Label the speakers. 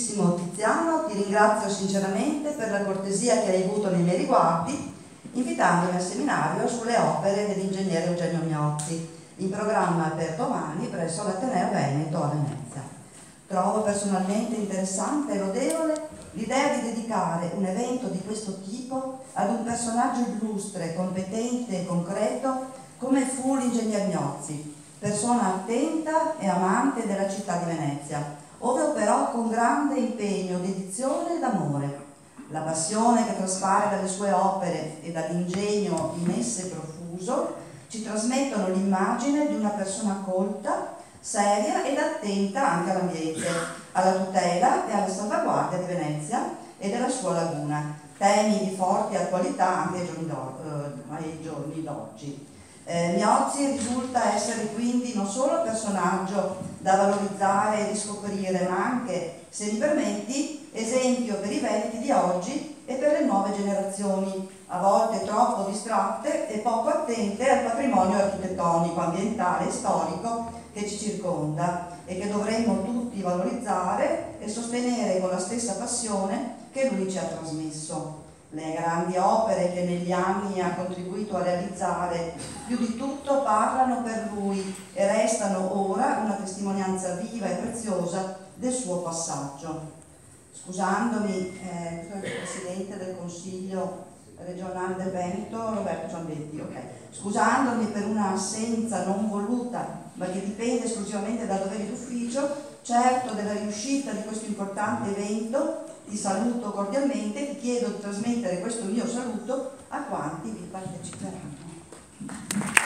Speaker 1: Carissimo Tiziano, ti ringrazio sinceramente per la cortesia che hai avuto nei miei riguardi, invitandomi al seminario sulle opere dell'ingegnere Eugenio Miozzi, in programma per domani presso l'Ateneo Veneto a Venezia. Trovo personalmente interessante e lodevole l'idea di dedicare un evento di questo tipo ad un personaggio illustre, competente e concreto come fu l'ingegner Miozzi, persona attenta e amante della città di Venezia, ove operò con grande impegno, dedizione ed amore. La passione che traspare dalle sue opere e dall'ingegno in esse profuso ci trasmettono l'immagine di una persona colta, seria ed attenta anche all'ambiente, alla tutela e alla salvaguardia di Venezia e della sua laguna, temi di forte attualità anche ai giorni d'oggi. Miozzi risulta essere quindi non solo personaggio da valorizzare e riscoprire, ma anche, se mi permetti, esempio per i veneti di oggi e per le nuove generazioni, a volte troppo distratte e poco attente al patrimonio architettonico, ambientale e storico che ci circonda e che dovremmo tutti valorizzare e sostenere con la stessa passione che lui ci ha trasmesso. Le grandi opere che negli anni ha contribuito a realizzare più di tutto parlano per lui e restano ora una testimonianza viva e preziosa del suo passaggio. Scusandomi, il Presidente del Consiglio regionale del Veneto, Roberto Giambetti, scusandomi per una assenza non voluta, ma che dipende esclusivamente da doveri d'ufficio, certo della riuscita di questo importante evento, ti saluto cordialmente e ti chiedo di trasmettere questo mio saluto a quanti vi parteciperanno.